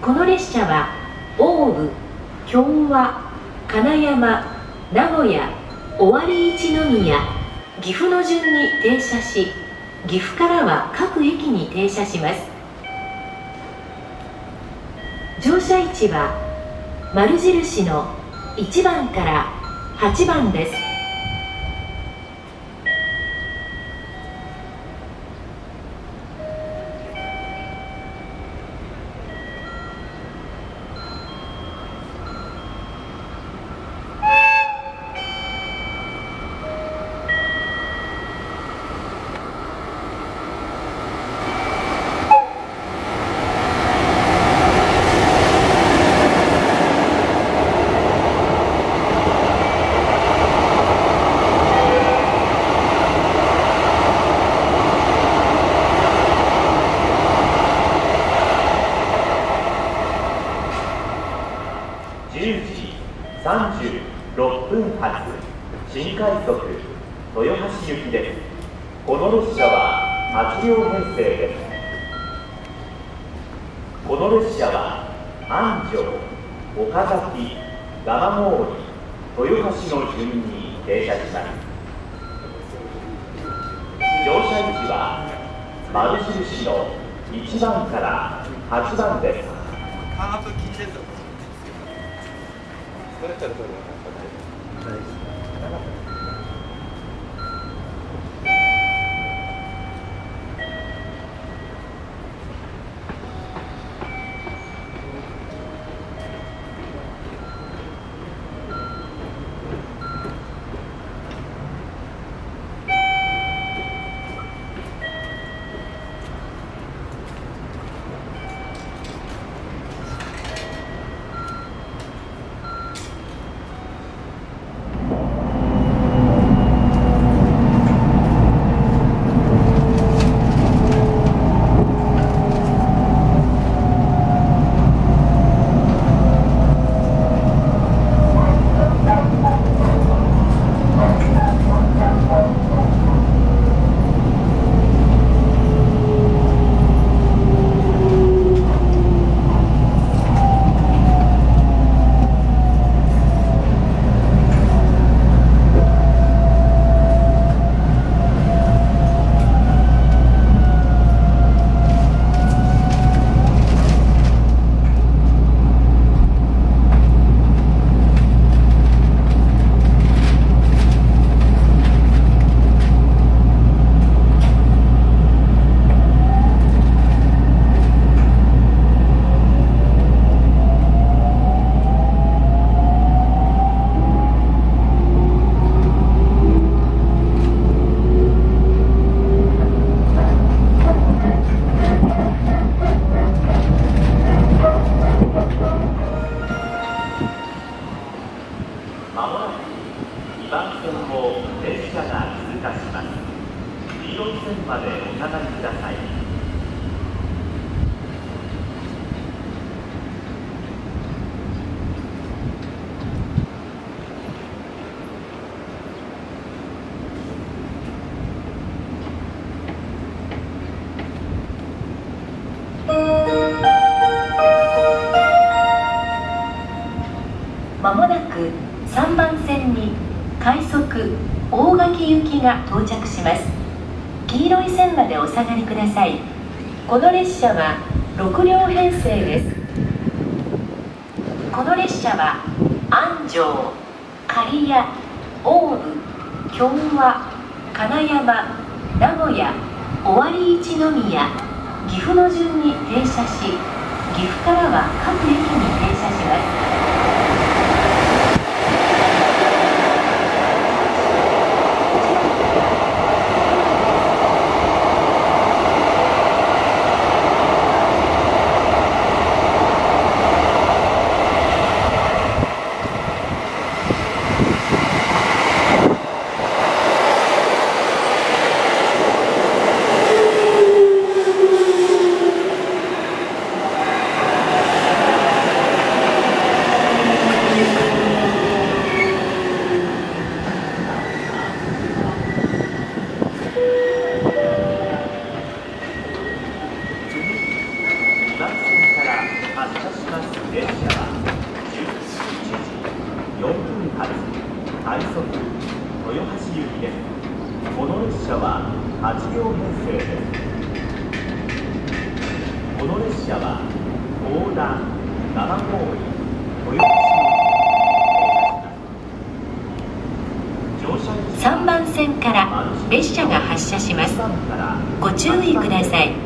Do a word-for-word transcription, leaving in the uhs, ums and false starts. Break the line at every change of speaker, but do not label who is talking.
この列車は大府、京和、金山、名古屋、尾張一宮、岐阜の順に停車し、岐阜からは各駅に停車します。乗車位置は丸印のいちばんからはちばんです。
じゅうじさんじゅうろっぷん発新快速豊橋行きです。この列車ははちりょう編成です。この列車は安城、岡崎、蒲郡、豊橋の順に停車します。乗車位置は丸印のいちばんからはちばんです。
カーブ禁止ですよ。それからそれまもなくにばん線を列車が通過します。黄色い線までお下がりください。
まもなくさんばん線に快速大垣行きが到着します。黄色い線までお下がりください。この列車はろくりょう編成です。この列車は安城、刈谷、大府、京和、金山、名古屋、尾張一宮、岐阜の順に停車し、岐阜からは各駅に停車します。は
発車します列車はじゅういちじよんぷん発快速豊橋行きです。この列車ははちりょうへんせいです。この列車は大田、蒲郡、豊橋
さんばんせんから列車が発車します。ご注意ください。